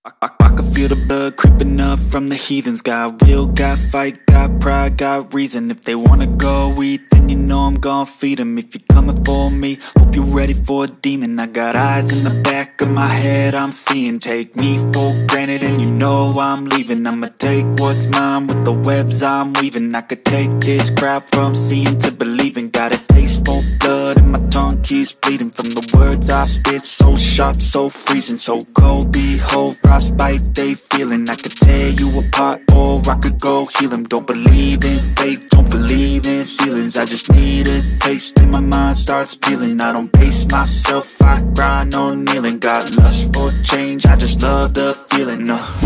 I can feel the blood creeping up from the heathens. Got will, got fight, got pride, got reason. If they wanna go eat, then you know I'm gon' feed them. If you're coming for me, hope you're ready for a demon. I got eyes in the back of my head, I'm seeing. Take me for granted and you know I'm leaving. I'ma take what's mine with the webs I'm weaving. I could take this crowd from seeing to believing. Got a taste for blood and my tongue keeps bleeding from the words I spit. So sharp, so freezing, so cold. Behold, frostbite they feeling. I could tear you apart or I could go heal them. Don't believe in fate, don't believe in ceilings. I just need a taste and my mind starts peeling. I don't pace myself, I grind on kneeling. Got lust for change, I just love the feeling.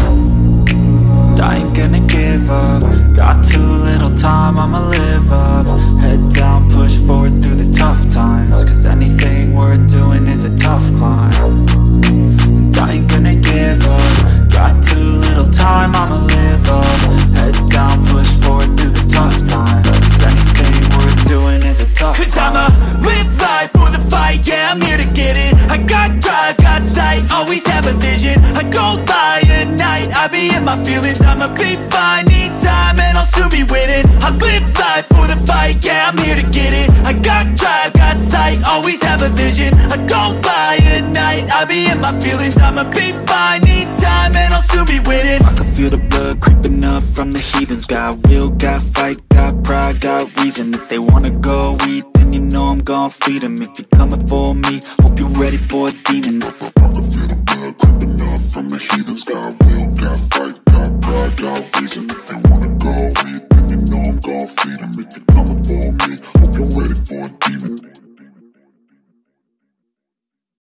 I ain't gonna give up. Got too little time, I'ma live up. Head down, push forward through the tough times. Cause anything worth doing is a tough climb. And I ain't gonna give up. Got too little time, I'ma live up. Head down, push forward through the tough times. Cause anything worth doing is a tough climb. Cause I'ma live life for the fight, yeah, I'm here to get it. I got drive, got sight, always have a vision. I don't lie at night, I be in my feelings. I'ma be fine, need time and I'll soon be winning. I live life for the fight, yeah, I'm here to get it. I got drive, got sight, always have a vision. I don't lie at night, I be in my feelings. I'ma be fine, need time and I'll soon be winning. I can feel the blood creeping up from the heathens. Got will, got fight, got pride, got reason. If they wanna go eat, then you know I'm gon' feed them. If you're coming for me, hope you're ready for a demon. I can feel the blood creeping up from the heathens. Got will, got fight, got pride, got